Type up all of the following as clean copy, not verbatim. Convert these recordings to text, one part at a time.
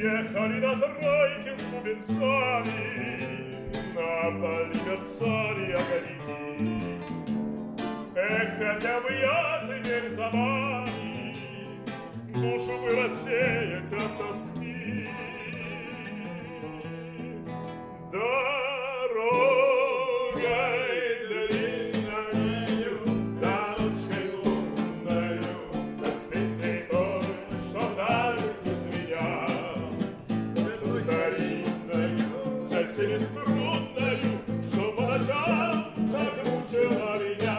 Ехали на тройке с бубенцами, вдали мерцали огоньки. Эх, хотя бы я теперь за вами, душу бы рассеять от тоски. Дорогой длинною, да ночкой лунною, да с песней той, что вдаль звенят, да со старинною, со семиструнною, что по ночам так мучила меня.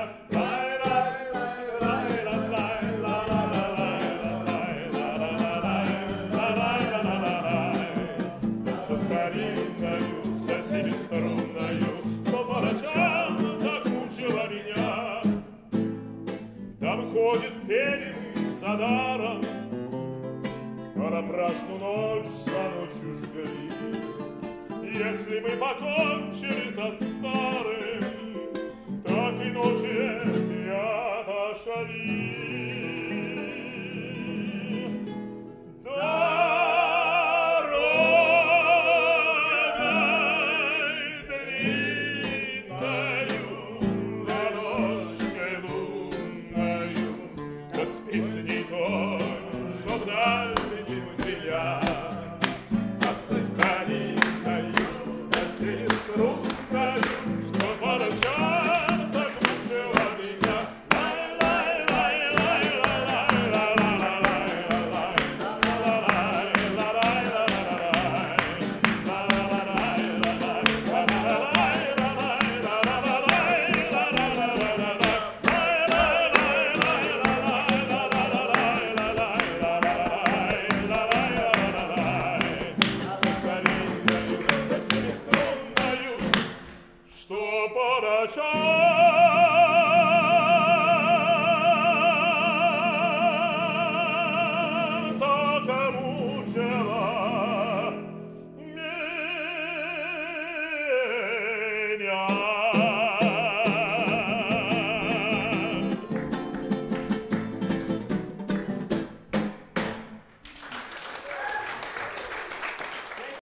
Со семиструнною, что по ночам так мучила меня. Да выходит, пели мы за даром, а напрасну ночь за ночью жгли. Если мы покончили со старым, так и ночи эти отошли. Песней той, что вдаль летит зря, а со старинною, со семиструнною, что по ночам так мучила меня. Что по ночам